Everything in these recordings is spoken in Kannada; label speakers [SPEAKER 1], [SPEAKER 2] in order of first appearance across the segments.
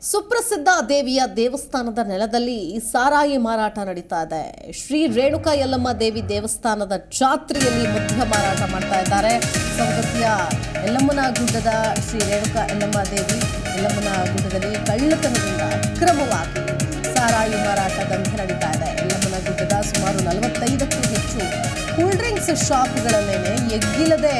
[SPEAKER 1] ಸುಪ್ರಸಿದ್ಧ ದೇವಿಯ ದೇವಸ್ಥಾನದ ನೆಲದಲ್ಲಿ ಸಾರಾಯಿ ಮಾರಾಟ ನಡೀತಾ ಇದೆ. ಶ್ರೀ ರೇಣುಕಾ ಯಲ್ಲಮ್ಮ ದೇವಿ ದೇವಸ್ಥಾನದ ಜಾತ್ರೆಯಲ್ಲಿ ಮದ್ಯ ಮಾರಾಟ ಮಾಡ್ತಾ ಇದ್ದಾರೆ. ಸವದತ್ತಿಯ ಯಲ್ಲಮ್ಮನ ಗುಡ್ಡದ ಶ್ರೀ ರೇಣುಕಾ ಯಲ್ಲಮ್ಮ ದೇವಿ ಯಲ್ಲಮ್ಮನ ಗುಡ್ಡದಲ್ಲಿ ಕಳ್ಳತನದಿಂದ ಅಕ್ರಮವಾಗಿ ಸಾರಾಯಿ ಮಾರಾಟ ದಂಧೆ ನಡೀತಾ ಇದೆ. ಯಲ್ಲಮ್ಮನ ಗುಡ್ಡದ ಸುಮಾರು 45ಕ್ಕೂ ಹೆಚ್ಚು ಕೂಲ್ ಡ್ರಿಂಕ್ಸ್ ಶಾಪ್ಗಳಲ್ಲೇನೆ ಎಗ್ಗಿಲ್ಲದೆ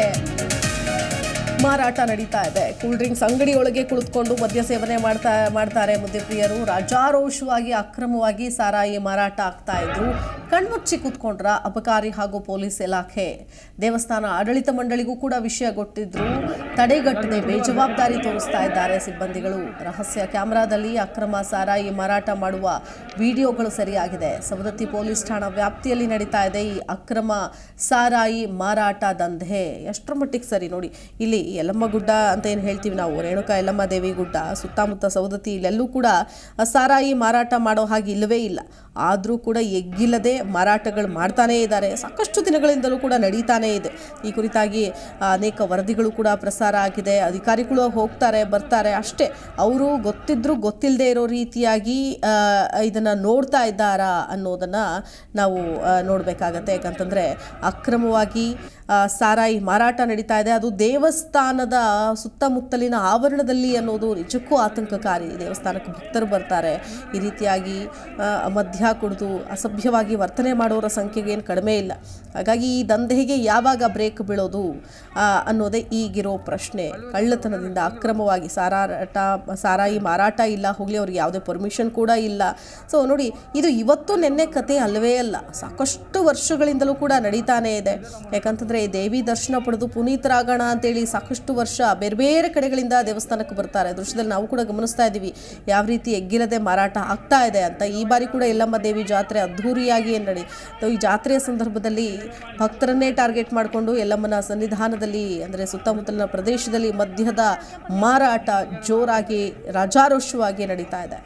[SPEAKER 1] ಮಾರಾಟ ನಡೀತಾ ಇದೆ. ಕೂಲ್ ಡ್ರಿಂಕ್ಸ್ ಅಂಗಡಿಯೊಳಗೆ ಕುಳಿತುಕೊಂಡು ಮದ್ಯ ಸೇವನೆ ಮಾಡ್ತಾರೆ ಮದ್ಯಪ್ರಿಯರು. ರಾಜಾರೋಷವಾಗಿ ಅಕ್ರಮವಾಗಿ ಸಾರಾಯಿ ಮಾರಾಟ ಆಗ್ತಾ ಇದ್ರು. ಕಣ್ಮುಚ್ಚಿ ಕೂತ್ಕೊಂಡ್ರ ಅಬಕಾರಿ ಹಾಗೂ ಪೊಲೀಸ್ ಇಲಾಖೆ. ದೇವಸ್ಥಾನ ಆಡಳಿತ ಮಂಡಳಿಗೂ ಕೂಡ ವಿಷಯ ಗೊತ್ತಿದ್ರು. ತಡೆಗಟ್ಟದೆ ಬೇಜವಾಬ್ದಾರಿ ತೋರಿಸ್ತಾ ಇದ್ದಾರೆ ಸಿಬ್ಬಂದಿಗಳು. ರಹಸ್ಯ ಕ್ಯಾಮೆರಾದಲ್ಲಿ ಅಕ್ರಮ ಸಾರಾಯಿ ಮಾರಾಟ ಮಾಡುವ ವಿಡಿಯೋಗಳು ಸರಿಯಾಗಿದೆ. ಸವದತ್ತಿ ಪೊಲೀಸ್ ಠಾಣಾ ವ್ಯಾಪ್ತಿಯಲ್ಲಿ ನಡೀತಾ ಇದೆ ಈ ಅಕ್ರಮ ಸಾರಾಯಿ ಮಾರಾಟ ದಂಧೆ. ಎಷ್ಟರ ಮಟ್ಟಿಗೆ ಸರಿ ನೋಡಿ, ಇಲ್ಲಿ ಯಲ್ಲಮ್ಮ ಗುಡ್ಡ ಅಂತ ಏನು ಹೇಳ್ತೀವಿ ನಾವು, ರೇಣುಕಾ ಯಲ್ಲಮ್ಮ ದೇವಿ ಗುಡ್ಡ ಸುತ್ತಮುತ್ತ ಸವದತ್ತಿ ಇಲ್ಲೆಲ್ಲೂ ಕೂಡ ಸಾರಾಯಿ ಮಾರಾಟ ಮಾಡೋ ಹಾಗೆ ಇಲ್ಲವೇ ಇಲ್ಲ. ಆದರೂ ಕೂಡ ಎಗ್ಗಿಲ್ಲದೆ ಮಾರಾಟಗಳು ಮಾಡ್ತಾನೇ ಇದ್ದಾರೆ. ಸಾಕಷ್ಟು ದಿನಗಳಿಂದಲೂ ಕೂಡ ನಡೀತಾನೇ ಇದೆ. ಈ ಕುರಿತಾಗಿ ಅನೇಕ ವರದಿಗಳು ಕೂಡ ಪ್ರಸಾರ ಆಗಿದೆ. ಅಧಿಕಾರಿಗಳು ಹೋಗ್ತಾರೆ ಬರ್ತಾರೆ ಅಷ್ಟೇ. ಅವರು ಗೊತ್ತಿದ್ರೂ ಗೊತ್ತಿಲ್ಲದೆ ಇರೋ ರೀತಿಯಾಗಿ ಇದನ್ನು ನೋಡ್ತಾ ಇದ್ದಾರಾ ಅನ್ನೋದನ್ನು ನಾವು ನೋಡಬೇಕಾಗತ್ತೆ. ಯಾಕಂತಂದರೆ ಅಕ್ರಮವಾಗಿ ಸಾರಾಯಿ ಮಾರಾಟ ನಡೀತಾ ಇದೆ. ಅದು ದೇವಸ್ಥಾನದ ಸುತ್ತಮುತ್ತಲಿನ ಆವರಣದಲ್ಲಿ ಅನ್ನೋದು ನಿಜಕ್ಕೂ ಆತಂಕಕಾರಿ. ದೇವಸ್ಥಾನಕ್ಕೆ ಭಕ್ತರು ಬರ್ತಾರೆ. ಈ ರೀತಿಯಾಗಿ ಮದ್ಯ ಕುಡಿದು ಅಸಭ್ಯವಾಗಿ ವರ್ತನೆ ಮಾಡೋರ ಸಂಖ್ಯೆಗೆ ಏನು ಕಡಿಮೆ ಇಲ್ಲ. ಹಾಗಾಗಿ ಈ ದಂಧೆಗೆ ಯಾವಾಗ ಬ್ರೇಕ್ ಬೀಳೋದು ಅನ್ನೋದೇ ಈಗಿರೋ ಪ್ರಶ್ನೆ. ಕಳ್ಳತನದಿಂದ ಅಕ್ರಮವಾಗಿ ಸಾರಾಯಿ ಮಾರಾಟ ಇಲ್ಲ, ಹೋಗಲಿ ಅವ್ರಿಗೆ ಯಾವುದೇ ಪರ್ಮಿಷನ್ ಕೂಡ ಇಲ್ಲ. ಸೊ ನೋಡಿ, ಇದು ಇವತ್ತು ನೆನ್ನೆ ಕತೆ ಅಲ್ಲವೇ ಅಲ್ಲ. ಸಾಕಷ್ಟು ವರ್ಷಗಳಿಂದಲೂ ಕೂಡ ನಡೀತಾನೇ ಇದೆ. ಯಾಕಂತಂದರೆ ದೇವಿ ದರ್ಶನ ಪಡೆದು ಪುನೀತರಾಗೋಣ ಅಂತೇಳಿ ಸಾಕಷ್ಟು ವರ್ಷ ಬೇರೆ ಬೇರೆ ಕಡೆಗಳಿಂದ ದೇವಸ್ಥಾನಕ್ಕೆ ಬರ್ತಾರೆ. ದೃಶ್ಯದಲ್ಲಿ ನಾವು ಕೂಡ ಗಮನಿಸ್ತಾ ಇದ್ದೀವಿ ಯಾವ ರೀತಿ ಎಗ್ಗಿಲ್ಲದೆ ಮಾರಾಟ ಆಗ್ತಾ ಇದೆ ಅಂತ. ಈ ಬಾರಿ ಕೂಡ ಯಲ್ಲಮ್ಮ ದೇವಿ ಜಾತ್ರೆ ಅದ್ಧೂರಿಯಾಗಿ ಈ ಜಾತ್ರೆಯ ಸಂದರ್ಭದಲ್ಲಿ ಭಕ್ತರನ್ನೇ ಟಾರ್ಗೆಟ್ ಮಾಡಿಕೊಂಡು ಯಲ್ಲಮ್ಮನ ಸನ್ನಿಧಾನದಲ್ಲಿ ಅಂದರೆ ಸುತ್ತಮುತ್ತಲಿನ ಪ್ರದೇಶದಲ್ಲಿ ಮದ್ಯದ ಮಾರಾಟ ಜೋರಾಗಿ ರಾಜಾರೋಷವಾಗಿ ನಡೀತಾ ಇದೆ.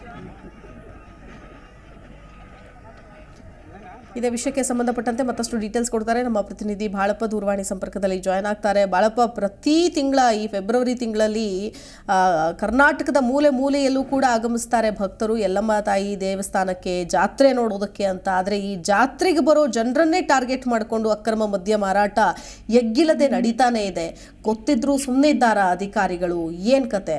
[SPEAKER 1] ಇದೇ ವಿಷಯಕ್ಕೆ ಸಂಬಂಧಪಟ್ಟಂತೆ ಮತ್ತಷ್ಟು ಡೀಟೇಲ್ಸ್ ಕೊಡ್ತಾರೆ ನಮ್ಮ ಪ್ರತಿನಿಧಿ ಬಾಳಪ್ಪ. ದೂರವಾಣಿ ಸಂಪರ್ಕದಲ್ಲಿ ಜಾಯ್ನ್ ಆಗ್ತಾರೆ. ಬಾಳಪ್ಪ, ಪ್ರತಿ ತಿಂಗಳ ಈ ಫೆಬ್ರವರಿ ತಿಂಗಳಲ್ಲಿ ಕರ್ನಾಟಕದ ಮೂಲೆ ಮೂಲೆಯಲ್ಲೂ ಕೂಡ ಆಗಮಿಸ್ತಾರೆ ಭಕ್ತರು ಯಲ್ಲಮ್ಮ ತಾಯಿ ದೇವಸ್ಥಾನಕ್ಕೆ ಜಾತ್ರೆ ನೋಡೋದಕ್ಕೆ ಅಂತ. ಆದರೆ ಈ ಜಾತ್ರೆಗೆ ಬರೋ ಜನರನ್ನೇ ಟಾರ್ಗೆಟ್ ಮಾಡಿಕೊಂಡು ಅಕ್ರಮ ಮದ್ಯ ಮಾರಾಟ ಎಗ್ಗಿಲ್ಲದೆ ನಡೀತಾನೆ ಇದೆ. ಗೊತ್ತಿದ್ರು ಸುಮ್ಮನೆ ಇದ್ದಾರಾ ಅಧಿಕಾರಿಗಳು? ಏನು ಕತೆ?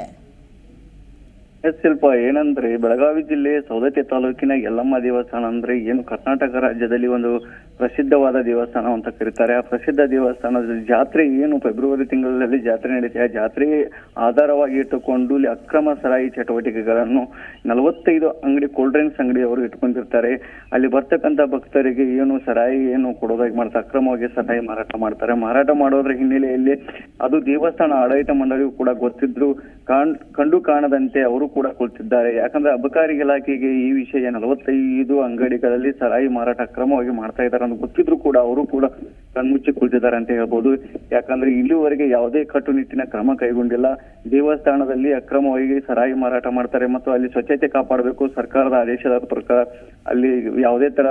[SPEAKER 2] ಶಿಲ್ಪ, ಏನಂದ್ರೆ ಬೆಳಗಾವಿ ಜಿಲ್ಲೆ ಸವದತ್ತಿ ತಾಲೂಕಿನ ಯಲ್ಲಮ್ಮ ದೇವಸ್ಥಾನ ಅಂದ್ರೆ ಏನು ಕರ್ನಾಟಕ ರಾಜ್ಯದಲ್ಲಿ ಒಂದು ಪ್ರಸಿದ್ಧವಾದ ದೇವಸ್ಥಾನ ಅಂತ ಕರೀತಾರೆ. ಆ ಪ್ರಸಿದ್ಧ ದೇವಸ್ಥಾನದ ಜಾತ್ರೆ ಏನು ಫೆಬ್ರವರಿ ತಿಂಗಳಲ್ಲಿ ಜಾತ್ರೆ ನಡೀತೆ. ಆ ಜಾತ್ರೆ ಆಧಾರವಾಗಿ ಇಟ್ಟುಕೊಂಡು ಇಲ್ಲಿ ಅಕ್ರಮ ಸಾರಾಯಿ ಚಟುವಟಿಕೆಗಳನ್ನು 45 ಅಂಗಡಿ ಕೋಲ್ಡ್ ಡ್ರಿಂಕ್ಸ್ ಅಂಗಡಿ ಅವರು ಇಟ್ಕೊಂಡಿರ್ತಾರೆ. ಅಲ್ಲಿ ಬರ್ತಕ್ಕಂಥ ಭಕ್ತರಿಗೆ ಏನು ಸಾರಾಯಿ ಏನು ಕೊಡೋದಾಗಿ ಮಾಡ್ತಾರೆ, ಅಕ್ರಮವಾಗಿ ಸಾರಾಯಿ ಮಾರಾಟ ಮಾಡ್ತಾರೆ. ಮಾರಾಟ ಮಾಡೋದ್ರ ಹಿನ್ನೆಲೆಯಲ್ಲಿ ಅದು ದೇವಸ್ಥಾನ ಆಡಳಿತ ಮಂಡಳಿಗೂ ಕೂಡ ಗೊತ್ತಿದ್ರು ಕಂಡು ಕಾಣದಂತೆ ಅವರು ಕೂಡ ಕುಳಿತಿದ್ದಾರೆ. ಯಾಕಂದ್ರೆ ಅಬಕಾರಿ ಇಲಾಖೆಗೆ ಈ ವಿಷಯ 45 ಅಂಗಡಿಗಳಲ್ಲಿ ಸಾರಾಯಿ ಮಾರಾಟ ಅಕ್ರಮವಾಗಿ ಮಾಡ್ತಾ ಇದ್ದಾರೆ ಅಂತ ಗೊತ್ತಿದ್ರು ಕೂಡ ಅವರು ಕೂಡ ಕಣ್ಮುಚ್ಚಿ ಕುಳಿತಿದ್ದಾರೆ ಅಂತ ಹೇಳ್ಬೋದು. ಯಾಕಂದ್ರೆ ಇಲ್ಲಿವರೆಗೆ ಯಾವುದೇ ಕಟ್ಟುನಿಟ್ಟಿನ ಕ್ರಮ ಕೈಗೊಂಡಿಲ್ಲ. ದೇವಸ್ಥಾನದಲ್ಲಿ ಅಕ್ರಮವಾಗಿ ಸಾರಾಯಿ ಮಾರಾಟ ಮಾಡ್ತಾರೆ ಮತ್ತು ಅಲ್ಲಿ ಸ್ವಚ್ಛತೆ ಕಾಪಾಡಬೇಕು. ಸರ್ಕಾರದ ಆದೇಶದ ಪ್ರಕಾರ ಅಲ್ಲಿ ಯಾವುದೇ ತರ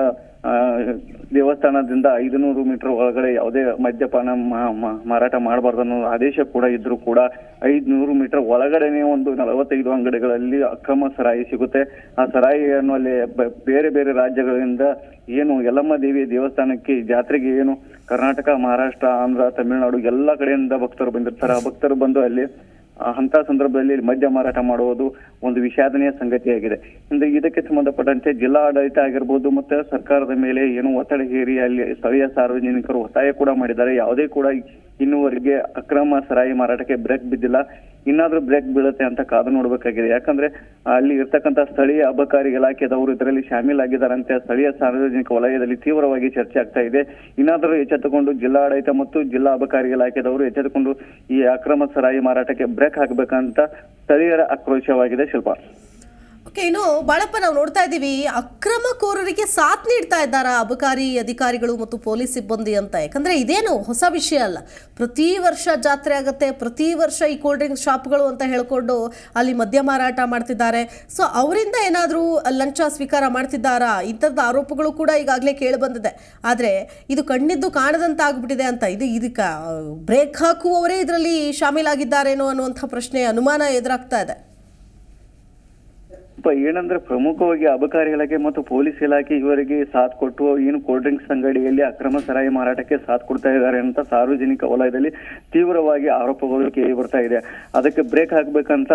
[SPEAKER 2] ದೇವಸ್ಥಾನದಿಂದ 500 ಮೀಟರ್ ಒಳಗಡೆ ಯಾವುದೇ ಮದ್ಯಪಾನ ಮಾರಾಟ ಮಾಡಬಾರ್ದು ಅನ್ನೋ ಆದೇಶ ಕೂಡ ಇದ್ರೂ ಕೂಡ 500 ಮೀಟರ್ ಒಳಗಡೆನೆ ಒಂದು 45 ಅಂಗಡಿಗಳಲ್ಲಿ ಅಕ್ರಮ ಸಾರಾಯಿ ಸಿಗುತ್ತೆ. ಆ ಸಾರಾಯಿಯನ್ನು ಅಲ್ಲಿ ಬೇರೆ ಬೇರೆ ರಾಜ್ಯಗಳಿಂದ ಏನು ಯಲ್ಲಮ್ಮ ದೇವಿ ದೇವಸ್ಥಾನಕ್ಕೆ ಜಾತ್ರೆಗೆ ಏನು ಕರ್ನಾಟಕ, ಮಹಾರಾಷ್ಟ್ರ, ಆಂಧ್ರ, ತಮಿಳುನಾಡು ಎಲ್ಲ ಕಡೆಯಿಂದ ಭಕ್ತರು ಬಂದಿರ್ತಾರೆ. ಆ ಭಕ್ತರು ಬಂದು ಅಲ್ಲಿ ಅಂತ ಸಂದರ್ಭದಲ್ಲಿ ಮದ್ಯ ಮಾರಾಟ ಮಾಡುವುದು ಒಂದು ವಿಷಾದನೀಯ ಸಂಗತಿಯಾಗಿದೆ. ಇದಕ್ಕೆ ಸಂಬಂಧಪಟ್ಟಂತೆ ಜಿಲ್ಲಾ ಆಡಳಿತ ಆಗಿರ್ಬೋದು ಮತ್ತೆ ಸರ್ಕಾರದ ಮೇಲೆ ಏನು ಒತ್ತಡ ಹೇರಿ ಅಲ್ಲಿ ಸ್ಥಳೀಯ ಸಾರ್ವಜನಿಕರು ಒತ್ತಾಯ ಕೂಡ ಮಾಡಿದ್ದಾರೆ. ಯಾವುದೇ ಕೂಡ ಇನ್ನುವರೆಗೆ ಅಕ್ರಮ ಸಾರಾಯಿ ಮಾರಾಟಕ್ಕೆ ಬ್ರೇಕ್ ಬಿದ್ದಿಲ್ಲ. ಇನ್ನಾದ್ರೂ ಬ್ರೇಕ್ ಬೀಳುತ್ತೆ ಅಂತ ಕಾದು ನೋಡ್ಬೇಕಾಗಿದೆ. ಯಾಕಂದ್ರೆ ಅಲ್ಲಿ ಇರ್ತಕ್ಕಂಥ ಸ್ಥಳೀಯ ಅಬಕಾರಿ ಇಲಾಖೆದವರು ಇದರಲ್ಲಿ ಶಾಮೀಲಾಗಿದ್ದಾರಂತೆ. ಸ್ಥಳೀಯ ಸಾರ್ವಜನಿಕ ವಲಯದಲ್ಲಿ ತೀವ್ರವಾಗಿ ಚರ್ಚೆ ಆಗ್ತಾ ಇದೆ. ಇನ್ನಾದರೂ ಎಚ್ಚೆತ್ತುಕೊಂಡು ಜಿಲ್ಲಾಡಳಿತ ಮತ್ತು ಜಿಲ್ಲಾ ಅಬಕಾರಿ ಇಲಾಖೆದವರು ಎಚ್ಚೆತ್ತುಕೊಂಡು ಈ ಅಕ್ರಮ ಸಾರಾಯಿ ಮಾರಾಟಕ್ಕೆ ಬ್ರೇಕ್ ಹಾಕಬೇಕಂತ ಸ್ಥಳೀಯರ ಆಕ್ರೋಶವಾಗಿದೆ. ಶಿಲ್ಪ,
[SPEAKER 1] ಓಕೆ, ಇನ್ನು ಬಾಳಪ್ಪ, ನಾವು ನೋಡ್ತಾ ಇದ್ದೀವಿ ಅಕ್ರಮಕೋರರಿಗೆ ಸಾಥ್ ನೀಡ್ತಾ ಇದ್ದಾರಾ ಅಬಕಾರಿ ಅಧಿಕಾರಿಗಳು ಮತ್ತು ಪೊಲೀಸ್ ಸಿಬ್ಬಂದಿ ಅಂತ. ಯಾಕಂದರೆ ಇದೇನು ಹೊಸ ವಿಷಯ ಅಲ್ಲ. ಪ್ರತಿ ವರ್ಷ ಜಾತ್ರೆ ಆಗುತ್ತೆ, ಪ್ರತಿ ವರ್ಷ ಈ ಕೋಲ್ಡ್ ಡ್ರಿಂಕ್ಸ್ ಶಾಪ್ಗಳು ಅಂತ ಹೇಳ್ಕೊಂಡು ಅಲ್ಲಿ ಮದ್ಯ ಮಾರಾಟ ಮಾಡ್ತಿದ್ದಾರೆ. ಸೊ ಅವರಿಂದ ಏನಾದರೂ ಲಂಚ ಸ್ವೀಕಾರ ಮಾಡ್ತಿದ್ದಾರಾ? ಇಂಥದ್ದು ಆರೋಪಗಳು ಕೂಡ ಈಗಾಗಲೇ ಕೇಳಿ ಬಂದಿದೆ. ಆದರೆ ಇದು ಕಣ್ಣಿದ್ದು ಕಾಣದಂತಾಗ್ಬಿಟ್ಟಿದೆ ಅಂತ. ಇದಕ್ಕೆ ಬ್ರೇಕ್ ಹಾಕುವವರೇ ಇದರಲ್ಲಿ ಶಾಮೀಲಾಗಿದ್ದಾರೇನೋ ಅನ್ನುವಂಥ ಪ್ರಶ್ನೆ, ಅನುಮಾನ ಎದುರಾಗ್ತಾ ಇದೆ.
[SPEAKER 2] ಏನಂದ್ರೆ ಪ್ರಮುಖವಾಗಿ ಅಬಕಾರಿ ಇಲಾಖೆ ಮತ್ತು ಪೊಲೀಸ್ ಇಲಾಖೆ ಇವರಿಗೆ ಸಾಥ್ ಕೊಟ್ಟು ಏನು ಕೋಲ್ಡ್ ಡ್ರಿಂಕ್ಸ್ ಅಂಗಡಿಯಲ್ಲಿ ಅಕ್ರಮ ಸರಾಯಿ ಮಾರಾಟಕ್ಕೆ ಸಾಥ್ ಕೊಡ್ತಾ ಇದ್ದಾರೆ ಅಂತ ಸಾರ್ವಜನಿಕ ವಲಯದಲ್ಲಿ ತೀವ್ರವಾಗಿ ಆರೋಪಗಳು ಕೇಳಿ ಬರ್ತಾ ಇದೆ. ಅದಕ್ಕೆ ಬ್ರೇಕ್ ಹಾಕ್ಬೇಕಂತ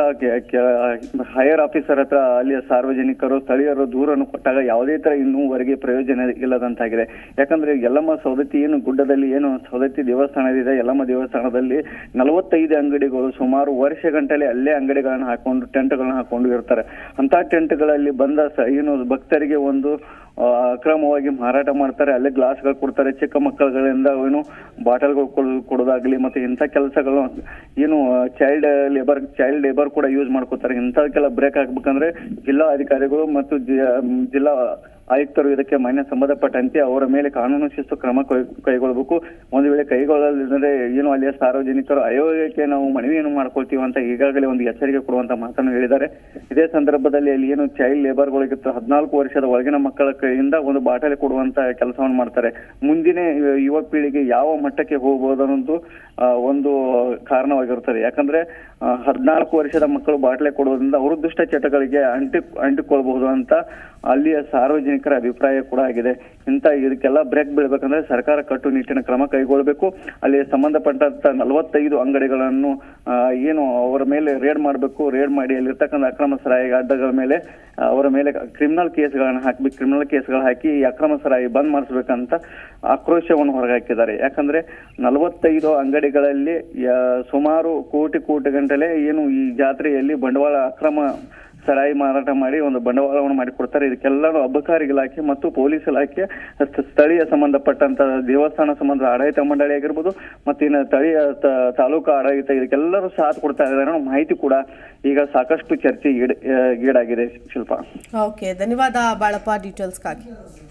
[SPEAKER 2] ಹೈಯರ್ ಆಫೀಸರ್ ಹತ್ರ ಅಲ್ಲಿಯ ಸಾರ್ವಜನಿಕರು ಸ್ಥಳೀಯರು ದೂರನ್ನು ಕೊಟ್ಟಾಗ ಯಾವುದೇ ತರ ಇನ್ನೂವರೆಗೆ ಪ್ರಯೋಜನ ಇಲ್ಲದಂತಾಗಿದೆ. ಯಾಕಂದ್ರೆ ಯಲ್ಲಮ್ಮ ಸವದತ್ತಿ ಏನು ಗುಡ್ಡದಲ್ಲಿ ಏನು ಸವದತ್ತಿ ದೇವಸ್ಥಾನದಿದೆ, ಯಲ್ಲಮ್ಮ ದೇವಸ್ಥಾನದಲ್ಲಿ 45 ಅಂಗಡಿಗಳು ಸುಮಾರು ವರ್ಷ ಗಂಟಲೆ ಅಲ್ಲೇ ಅಂಗಡಿಗಳನ್ನ ಹಾಕೊಂಡು ಟೆಂಟ್ಗಳನ್ನ ಹಾಕೊಂಡು ಇರ್ತಾರೆ. ಅಂತ ಟೆಂಟ್ಗಳಲ್ಲಿ ಬಂದ ಏನು ಭಕ್ತರಿಗೆ ಒಂದು ಅಕ್ರಮವಾಗಿ ಮಾರಾಟ ಮಾಡ್ತಾರೆ. ಅಲ್ಲೇ ಗ್ಲಾಸ್ಗಳು ಕೊಡ್ತಾರೆ, ಚಿಕ್ಕ ಮಕ್ಕಳುಗಳಿಂದ ಏನು ಬಾಟಲ್ಗಳು ಕೊಡೋದಾಗ್ಲಿ ಮತ್ತೆ ಇಂಥ ಕೆಲಸಗಳು ಏನು ಚೈಲ್ಡ್ ಲೇಬರ್ ಕೂಡ ಯೂಸ್ ಮಾಡ್ಕೋತಾರೆ. ಇಂಥದಕ್ಕೆಲ್ಲ ಬ್ರೇಕ್ ಹಾಕ್ಬೇಕಂದ್ರೆ ಜಿಲ್ಲಾ ಅಧಿಕಾರಿಗಳು ಮತ್ತು ಜಿಲ್ಲಾ ಆಯುಕ್ತರು ಇದಕ್ಕೆ ಮಾನ್ಯ ಸಂಬಂಧಪಟ್ಟಂತೆ ಅವರ ಮೇಲೆ ಕಾನೂನು ಶಿಸ್ತು ಕ್ರಮ ಕೈಗೊಳ್ಳಬೇಕು. ಒಂದು ವೇಳೆ ಕೈಗೊಳ್ಳದಿದ್ದರೆ ಏನು ಅಲ್ಲಿಯ ಸಾರ್ವಜನಿಕರು ಆಯೋಗಕ್ಕೆ ನಾವು ಮನವಿಯನ್ನು ಮಾಡ್ಕೊಳ್ತೀವಿ ಅಂತ ಈಗಾಗಲೇ ಒಂದು ಎಚ್ಚರಿಕೆ ಕೊಡುವಂತ ಮಾತನ್ನು ಹೇಳಿದ್ದಾರೆ. ಇದೇ ಸಂದರ್ಭದಲ್ಲಿ ಅಲ್ಲಿ ಏನು ಚೈಲ್ಡ್ ಲೇಬರ್ಗಳಿಗೆ 14 ವರ್ಷದ ಒಳಗಿನ ಮಕ್ಕಳ ಕೈಯಿಂದ ಒಂದು ಬಾಟಲಿ ಕೊಡುವಂತ ಕೆಲಸವನ್ನು ಮಾಡ್ತಾರೆ. ಮುಂದಿನ ಯುವ ಪೀಳಿಗೆ ಯಾವ ಮಟ್ಟಕ್ಕೆ ಹೋಗಬಹುದು ಅನ್ನೋದು ಒಂದು ಕಾರಣವಾಗಿರುತ್ತದೆ. ಯಾಕಂದ್ರೆ 14 ವರ್ಷದ ಮಕ್ಕಳು ಬಾಟಲಿ ಕೊಡುವುದರಿಂದ ಅವರು ದುಷ್ಟ ಚಟಗಳಿಗೆ ಅಂಟಿಕೊಳ್ಬಹುದು ಅಂತ ಅಲ್ಲಿಯ ಸಾರ್ವಜನಿಕರ ಅಭಿಪ್ರಾಯ ಕೂಡ ಆಗಿದೆ. ಇದಕ್ಕೆಲ್ಲ ಬ್ರೇಕ್ ಬೀಳ್ಬೇಕಂದ್ರೆ ಸರ್ಕಾರ ಕಟ್ಟುನಿಟ್ಟಿನ ಕ್ರಮ ಕೈಗೊಳ್ಳಬೇಕು. ಅಲ್ಲಿ ಸಂಬಂಧಪಟ್ಟಂತ 45 ಅಂಗಡಿಗಳನ್ನು ಏನು ಅವರ ಮೇಲೆ ರೇಡ್ ಮಾಡಬೇಕು. ರೇಡ್ ಮಾಡಿ ಅಲ್ಲಿರ್ತಕ್ಕಂಥ ಅಕ್ರಮ ಸರಾಯಿ ಅಡ್ಡಗಳ ಮೇಲೆ ಅವರ ಮೇಲೆ ಕ್ರಿಮಿನಲ್ ಕೇಸ್ಗಳನ್ನ ಹಾಕ್ಬೇಕು. ಕ್ರಿಮಿನಲ್ ಕೇಸ್ಗಳು ಹಾಕಿ ಈ ಅಕ್ರಮ ಸರಾಯಿ ಬಂದ್ ಮಾಡಿಸ್ಬೇಕಂತ ಆಕ್ರೋಶವನ್ನು ಹೊರಗಾಕಿದ್ದಾರೆ. ಯಾಕಂದ್ರೆ 45 ಅಂಗಡಿಗಳಲ್ಲಿ ಸುಮಾರು ಕೋಟಿ ಗಂಟಲೆ ಏನು ಈ ಜಾತ್ರೆಯಲ್ಲಿ ಬಂಡವಾಳ ಅಕ್ರಮ ಸರಾಯಿ ಮಾರಾಟ ಮಾಡಿ ಒಂದು ಬಂಡವಾಳವನ್ನು ಮಾಡಿಕೊಡ್ತಾರೆ. ಇದಕ್ಕೆಲ್ಲರೂ ಅಬಕಾರಿ ಇಲಾಖೆ ಮತ್ತು ಪೊಲೀಸ್ ಇಲಾಖೆ, ಸ್ಥಳೀಯ ಸಂಬಂಧಪಟ್ಟಂತ ದೇವಸ್ಥಾನ ಸಂಬಂಧ ಆಡಳಿತ ಮಂಡಳಿ ಆಗಿರ್ಬೋದು ಮತ್ತು ಇನ್ನು ಸ್ಥಳೀಯ ತಾಲೂಕು ಆಡಳಿತ ಇದಕ್ಕೆಲ್ಲರೂ ಸಾಥ್ ಕೊಡ್ತಾ ಇದ್ದಾರೆ ಅನ್ನೋ ಮಾಹಿತಿ ಕೂಡ ಈಗ ಸಾಕಷ್ಟು ಚರ್ಚೆ ಈಡಾಗಿದೆ. ಶಿಲ್ಪ,
[SPEAKER 1] ಓಕೆ, ಧನ್ಯವಾದ ಬಾಳಪ್ಪ ಡೀಟೇಲ್ಸ್ಗಾಗಿ.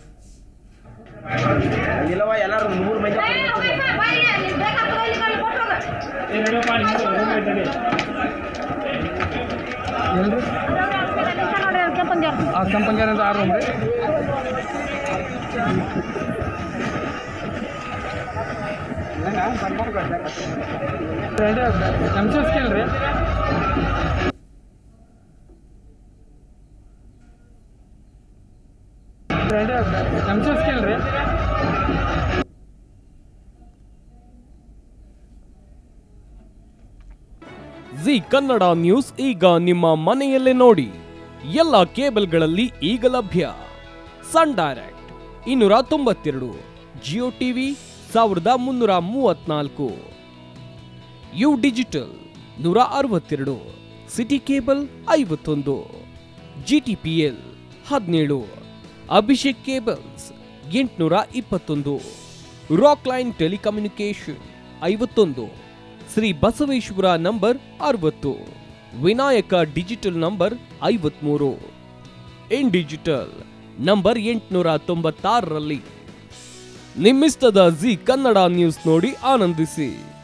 [SPEAKER 3] ಕೆಂಪಂಜಾರ 6 ರೂಮ್ ರೀ ಎಂಸಸ್ ಕೇಳ್ರಿ. ಎಂಸಸ್ ಕೇಳ್ರಿ.
[SPEAKER 4] ಜಿ ಕನ್ನಡ ನ್ಯೂಸ್ ಈಗ ನಿಮ್ಮ ಮನೆಯಲ್ಲೇ ನೋಡಿ. ಎಲ್ಲ ಕೇಬಲ್ಗಳಲ್ಲಿ ಈಗ ಲಭ್ಯ. Sun Direct 292, Jio TV 1334, U digital 162, city cable 51, GTPL 17, Abhishek cables 821, rock line telecommunication 51, Shri Basaveshwara number 60, Vinayaka digital number 53, in digital number 896ರಲ್ಲಿ. ನಿಮ್ಮಿಸ್ತದ ಜಿ ಕನ್ನಡ ನ್ಯೂಸ್ ನೋಡಿ ಆನಂದಿಸಿ.